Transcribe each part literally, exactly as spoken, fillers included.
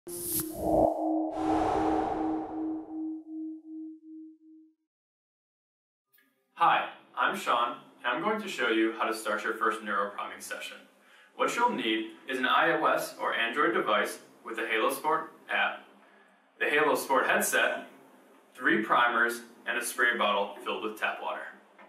Hi, I'm Sean, and I'm going to show you how to start your first Neuropriming session. What you'll need is an iOS or Android device with the Halo Sport app, the Halo Sport headset, three primers, and a spray bottle filled with tap water.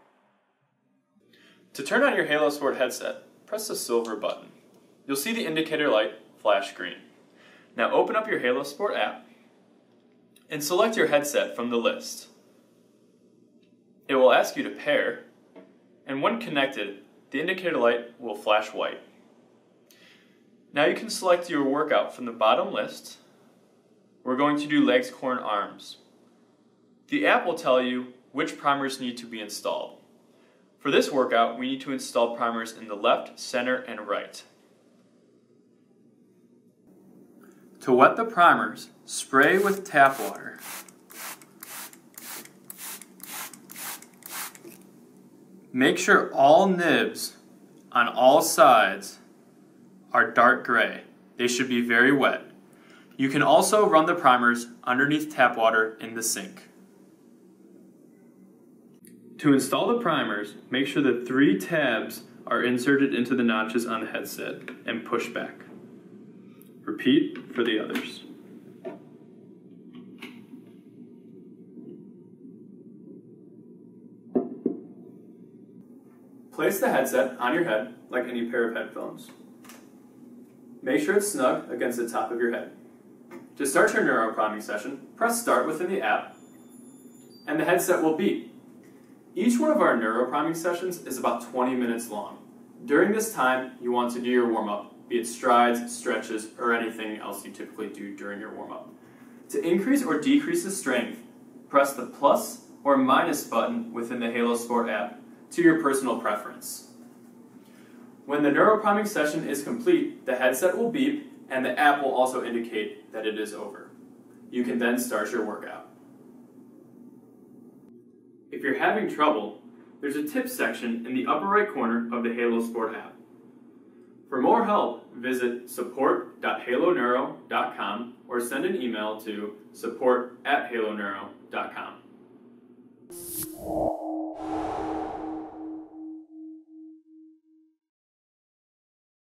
To turn on your Halo Sport headset, press the silver button. You'll see the indicator light flash green. Now open up your Halo Sport app and select your headset from the list. It will ask you to pair, and when connected, the indicator light will flash white. Now you can select your workout from the bottom list. We're going to do legs, core, and arms. The app will tell you which primers need to be installed. For this workout, we need to install primers in the left, center, and right. To wet the primers, spray with tap water. Make sure all nibs on all sides are dark gray. They should be very wet. You can also run the primers underneath tap water in the sink. To install the primers, make sure the three tabs are inserted into the notches on the headset and push back. Repeat for the others. Place the headset on your head like any pair of headphones. Make sure it's snug against the top of your head. To start your Neuropriming session, press start within the app and the headset will beep. Each one of our Neuropriming sessions is about twenty minutes long. During this time, you want to do your warm-up, be it strides, stretches, or anything else you typically do during your warm-up. To increase or decrease the strength, press the plus or minus button within the Halo Sport app to your personal preference. When the Neuropriming session is complete, the headset will beep and the app will also indicate that it is over. You can then start your workout. If you're having trouble, there's a tips section in the upper right corner of the Halo Sport app. For more help, visit support dot halo neuro dot com or send an email to support at halo neuro dot com.